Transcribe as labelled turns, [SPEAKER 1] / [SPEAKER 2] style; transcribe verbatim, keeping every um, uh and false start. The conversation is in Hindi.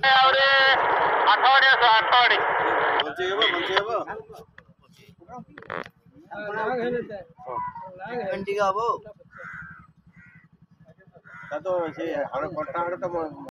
[SPEAKER 1] बंची है वो बंची है वो घंटी का वो तो ये हर कोटा हर तो